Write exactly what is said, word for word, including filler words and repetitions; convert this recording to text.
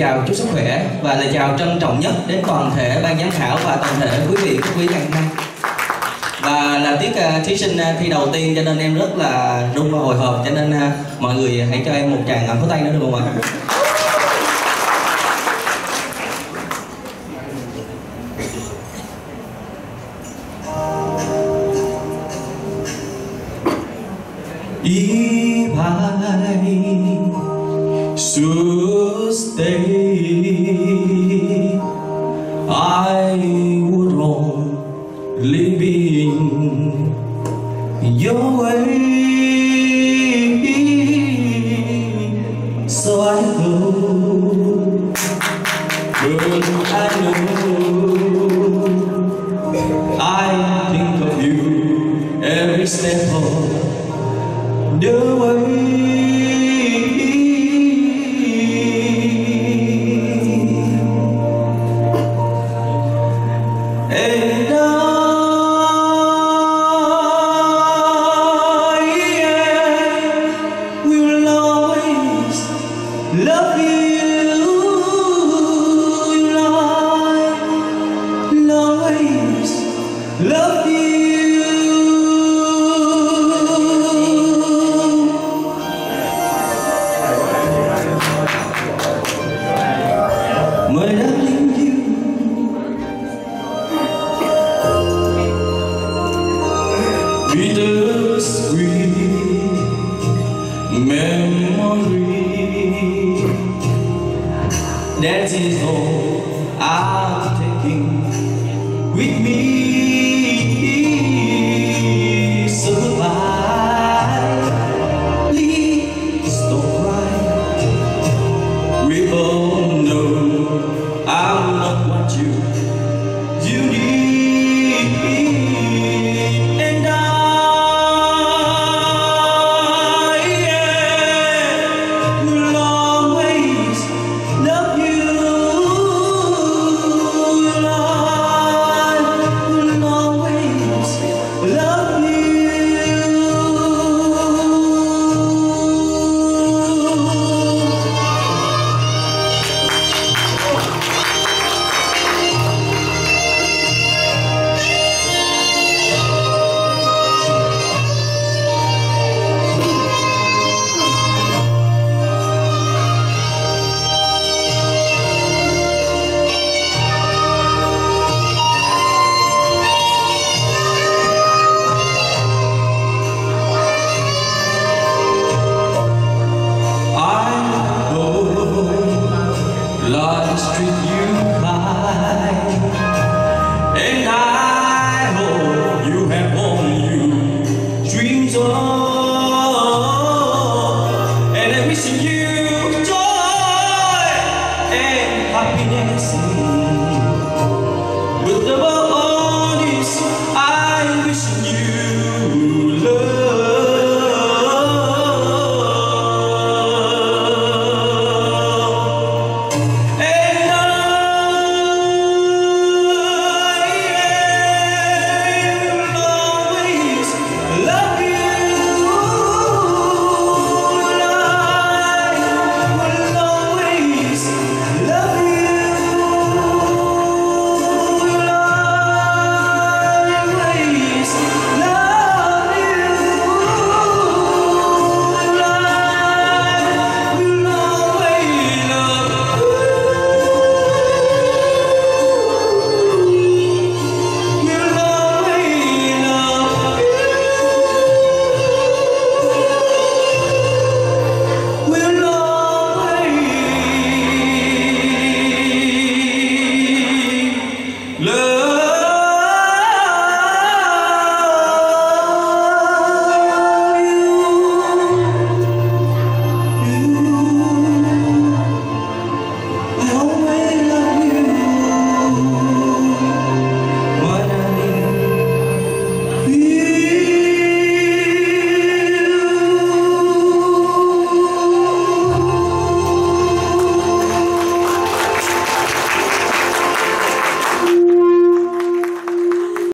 Chào chúc sức khỏe và lời chào trân trọng nhất đến toàn thể ban giám khảo và toàn thể quý vị các quý khán giả. Và là tiết uh, thí sinh uh, thi đầu tiên cho nên em rất là rung và hồi hộp, cho nên uh, mọi người hãy cho em một tràng pháo tay nữa được không ạ? If I should stay, I would only be in your way. So I go, but I know I think of you every step of the way. And I, yeah, will always love you. Will always love you. My darling, you bittersweet memory. That is all I'm taking with me. So goodbye, please don't cry. We all know I'm not what you you need, and I, yeah, will always love you. Will I will always love you. Lies treat you kind, and I hope you have all you dreams of, and I'm wishing you joy and happiness.